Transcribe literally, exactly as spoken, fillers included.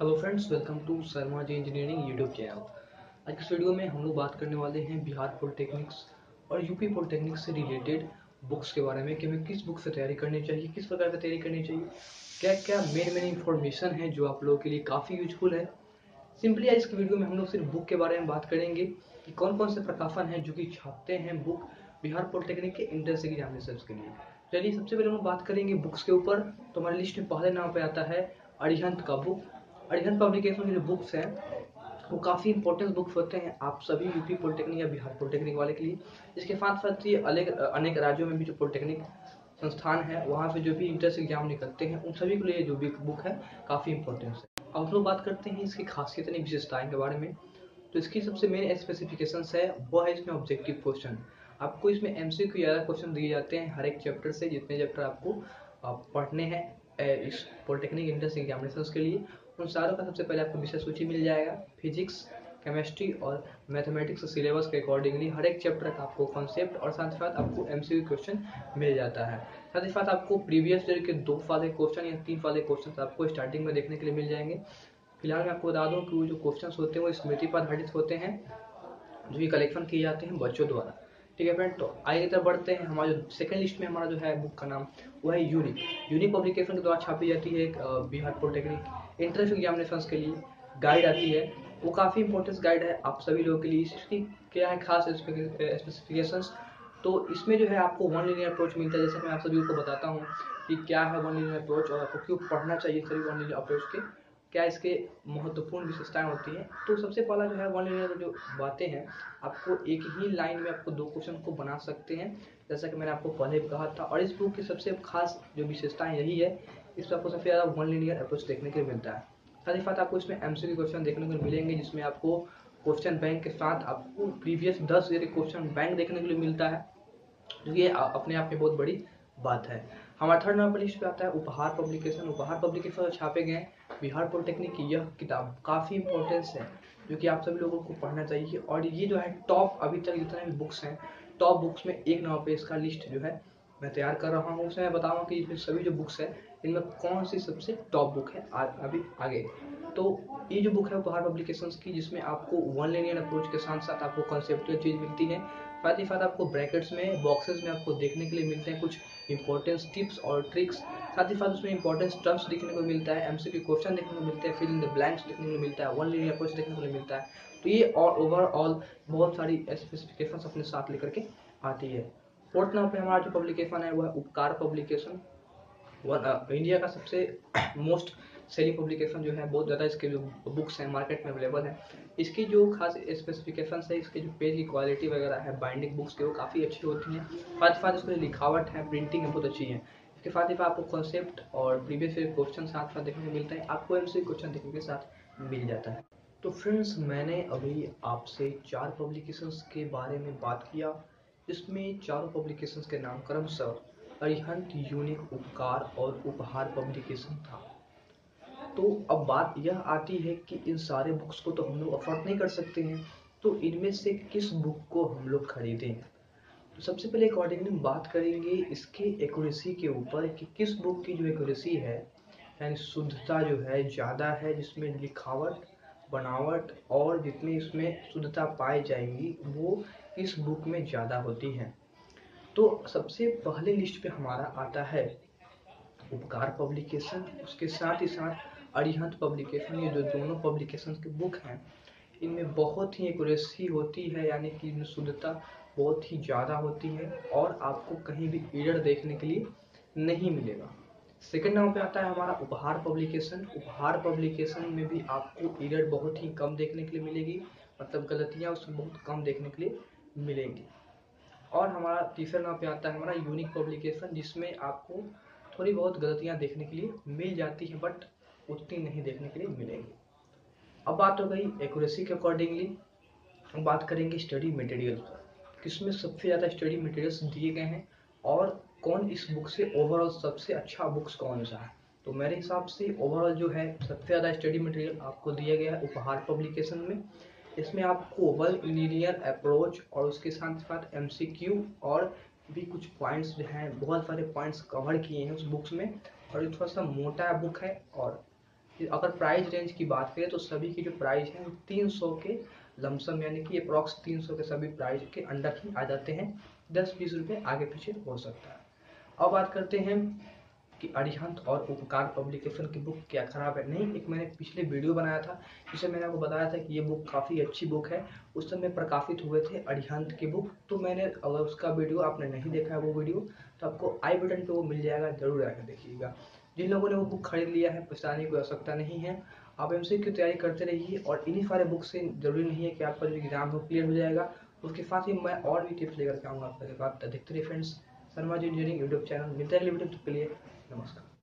Hello friends, welcome to Sharma ji engineering YouTube channel. आज इस video में हम लोग बात करने वाले हैं बिहार पॉलिटेक्निक्स और यूपी पॉलिटेक्निक्स से रिलेटेड बुक्स के बारे में कि हमें किस बुक से तैयारी करनी चाहिए, किस प्रकार की तैयारी करनी चाहिए, क्या क्या मेन मेन इंफॉर्मेशन है जो आप लोगों के लिए काफ़ी यूजफुल है। सिंपली आज इस वीडियो में हम लोग सिर्फ बुक के बारे में बात करेंगे कि कौन कौन से प्रकाशन हैं जो कि छापते हैं बुक बिहार पॉलिटेक्निक के इंट्रेंस एग्जामिनेशंस के लिए। चलिए सबसे पहले हम लोग बात करेंगे बुक्स के ऊपर। तो हमारी लिस्ट में पहले नाम पे आता है अरिहंत का बुक। अरिहंत पब्लिकेशन के जो बुक्स हैं वो काफ़ी इंपॉर्टेंट बुक्स होते हैं आप सभी यूपी पॉलिटेक्निक या बिहार पॉलिटेक्निक वाले के लिए। इसके साथ साथ ये अलग अनेक राज्यों में भी जो पॉलिटेक्निक संस्थान है वहाँ पे जो भी इंट्रेंस एग्जाम निकलते हैं उन सभी के लिए जो भी बुक है काफ़ी इंपॉर्टेंट है। अब हम लोग बात करते हैं इसकी खासियत यानी विशेषताएं के बारे में। तो इसकी सबसे मेन स्पेसिफिकेशंस है वो है इसमें ऑब्जेक्टिव क्वेश्चन। आपको इसमें एमसीक्यू ज़्यादा क्वेश्चन दिए जाते हैं हर एक चैप्टर से, जितने चैप्टर आपको आप पढ़ने हैं इस पॉलिटेक्निक एंट्रेंस एग्जामिनेशंस के लिए उन सारों का सबसे पहले आपको विषय सूची मिल जाएगा। फिजिक्स, केमिस्ट्री और मैथमेटिक्स सिलेबस के अकॉर्डिंगली हर एक चैप्टर का आपको कॉन्सेप्ट और साथ ही साथ आपको एमसीक्यू क्वेश्चन मिल जाता है। साथ ही साथ आपको प्रीवियस ईयर के दो वाले क्वेश्चन या तीन वाले क्वेश्चन आपको स्टार्टिंग में देखने के लिए मिल जाएंगे। फिलहाल मैं आपको बता दूं कि वो जो क्वेश्चंस होते हैं वो स्मृति पर आधारित होते हैं जो ये कलेक्शन किए जाते हैं बच्चों द्वारा। ठीक है फ्रेंड, तो आगे की तरफ बढ़ते हैं। हमारा जो सेकंड लिस्ट में हमारा जो है बुक का नाम वो है यूनिक। यूनिक पब्लिकेशन के द्वारा छापी जाती है एक बिहार पॉलिटेक्निक एंट्रेंस एग्जामिनेशंस के लिए गाइड आती है। वो काफ़ी इंपॉर्टेंट गाइड है आप सभी लोगों के लिए। इसकी क्या है खास स्पेसिफिकेशंस, तो इसमें जो है आपको वन लीनियर अप्रोच मिलता है। जैसे मैं आप सभी को बताता हूँ कि क्या है वन लीनियर अप्रोच और आपको क्यों पढ़ना चाहिए सभी वन लीनियर अप्रोच के, क्या इसके महत्वपूर्ण विशेषताएं होती हैं। तो सबसे पहला जो है वन लीनियर जो बातें हैं, आपको एक ही लाइन में आपको दो क्वेश्चन को बना सकते हैं जैसा कि मैंने आपको पहले भी कहा था। और इस बुक की सबसे खास जो विशेषताएं यही है, इसमें आपको सबसे ज़्यादा वन लीनियर अप्रोच देखने को मिलता है। साथ ही साथ आपको इसमें एमसीक्यू क्वेश्चन देखने को मिलेंगे जिसमें आपको क्वेश्चन बैंक के साथ आपको प्रीवियस दस ईयर क्वेश्चन बैंक देखने के लिए मिलता है, जो ये अपने आप में बहुत बड़ी बात है। हमारा थर्ड नंबर लिस्ट पे आता है उपहार पब्लिकेशन। उपहार पब्लिकेशन छापे गए बिहार पॉलिटेक्निक की यह किताब काफ़ी इंपॉर्टेंस है जो कि आप सभी लोगों को पढ़ना चाहिए। और ये जो है टॉप अभी तक जितने भी बुक्स हैं टॉप बुक्स में एक नंबर पे इसका लिस्ट जो है मैं तैयार कर रहा हूँ। उसमें मैं बताऊँगा कि इसमें सभी जो बुक्स है इनमें कौन सी सबसे टॉप बुक है आज अभी आगे। तो ये जो बुक है उपहार पब्लिकेशंस की, जिसमें आपको वन लीनियर अप्रोच के साथ साथ आपको कॉन्सेप्चुअल चीज़ मिलती है। साथ ही साथ आपको ब्रैकेट्स में बॉक्सेस में आपको देखने के लिए मिलते हैं कुछ इंपॉर्टेंट टिप्स और ट्रिक्स। साथ ही साथ उसमें इंपॉर्टेंट टर्म्स देखने को मिलता है, एमसीक्यू क्वेश्चन देखने को मिलते हैं, फिल इन द ब्लैंक्स देखने को मिलता है, वन लीनियर अप्रोच देखने को मिलता है। तो ये और ओवरऑल बहुत सारी स्पेसिफिकेशंस अपने साथ लेकर के आती है। फोर्थ नंबर पे हमारा जो पब्लिकेशन है वह उपकार पब्लिकेशन। इंडिया का सबसे मोस्ट सेलिंग पब्लिकेशन जो है, बहुत ज़्यादा इसके जो बुक्स हैं मार्केट में अवेलेबल है। इसकी जो खास स्पेसिफिकेशन है, इसके जो पेज की क्वालिटी वगैरह है बाइंडिंग बुक्स की वो काफ़ी अच्छी होती हैं। साथ ही साथ इसकी लिखावट है, प्रिंटिंग है, बहुत अच्छी है। इसके साथ ही आपको कॉन्सेप्ट और प्रीवियस ईयर क्वेश्चन साथ साथ देखने को मिलता है, आपको एमसीक्यू क्वेश्चन देखने के साथ मिल जाता है। तो फ्रेंड्स, मैंने अभी आपसे चार पब्लिकेशंस के बारे में बात किया जिसमें चारों पब्लिकेशंस के नाम क्रमशः अरिहंत, यूनिक, उपकार और उपहार पब्लिकेशन था। तो अब बात यह आती है कि इन सारे बुक्स को तो हम लोग अफोर्ड नहीं कर सकते हैं, तो इनमें से किस बुक को हम लोग खरीदें। तो सबसे पहले अकॉर्डिंगली हम बात करेंगे इसके एक्यूरेसी के ऊपर कि किस बुक की जो एक्यूरेसी है यानी शुद्धता जो है ज़्यादा है, जिसमें लिखावट, बनावट और जितनी इसमें शुद्धता पाई जाएंगी वो इस बुक में ज़्यादा होती हैं। तो सबसे पहले लिस्ट पे हमारा आता है उपकार पब्लिकेशन, उसके साथ ही साथ अरिहंत पब्लिकेशन। ये जो दोनों पब्लिकेशन की बुक हैं इनमें बहुत ही एक्यूरेसी होती है यानी कि इनमें शुद्धता बहुत ही ज़्यादा होती है और आपको कहीं भी एरर देखने के लिए नहीं मिलेगा। सेकंड नंबर पे आता है हमारा उपहार पब्लिकेशन। उपहार पब्लिकेशन में भी आपको एरर बहुत ही कम देखने के लिए मिलेगी, मतलब गलतियाँ उसमें बहुत कम देखने के लिए मिलेंगी। और हमारा तीसरा नंबर पे आता है हमारा यूनिक पब्लिकेशन, जिसमें आपको थोड़ी बहुत गलतियां देखने के लिए मिल जाती हैं बट उतनी नहीं देखने के लिए मिलेंगी। अब बात हो गई एक्यूरेसी के अकॉर्डिंगली, हम बात करेंगे स्टडी मटेरियल पर, किसमें सबसे ज़्यादा स्टडी मटेरियल्स दिए गए हैं और कौन इस बुक से ओवरऑल सबसे अच्छा बुक्स कौन सा है। तो मेरे हिसाब से ओवरऑल जो है सबसे ज़्यादा स्टडी मटेरियल आपको दिया गया है उपहार पब्लिकेशन में। इसमें आपको वन लीनियर अप्रोच और उसके साथ साथ एमसीक्यू और भी कुछ पॉइंट्स जो हैं, बहुत सारे पॉइंट्स कवर किए हैं उस बुक्स में। और ये थोड़ा सा मोटा बुक है और अगर प्राइस रेंज की बात करें तो सभी की जो प्राइस है वो तीन सौ के लमसम, यानी कि अप्रॉक्स तीन सौ के सभी प्राइस के अंडर ही आ जाते हैं। दस बीस रुपये आगे पीछे हो सकता है। अब बात करते हैं कि अरिहंत और उपकार पब्लिकेशन की बुक क्या खराब है। नहीं, एक मैंने पिछले वीडियो बनाया था जिसमें मैंने आपको बताया था कि ये बुक काफ़ी अच्छी बुक है। उस समय प्रकाशित हुए थे अरिहंत की बुक, तो मैंने अगर उसका वीडियो आपने नहीं देखा है वो वीडियो, तो आपको आई बटन पे वो मिल जाएगा, जरूर आकर देखिएगा। जिन लोगों ने वो बुक खरीद लिया है पछताने की आवश्यकता नहीं है। आप एमसीक्यू की तैयारी करते रहिए और इन्हीं सारे बुक से जरूरी नहीं है कि आपका जो एग्जाम हो क्लियर हो जाएगा। उसके साथ ही मैं और भी टिप्स लेकर के आऊँगा आपके साथ। देखते रहिए friends, Sharma ji engineering YouTube channel. मिलते हैं अगले वीडियो के लिए। नमस्कार।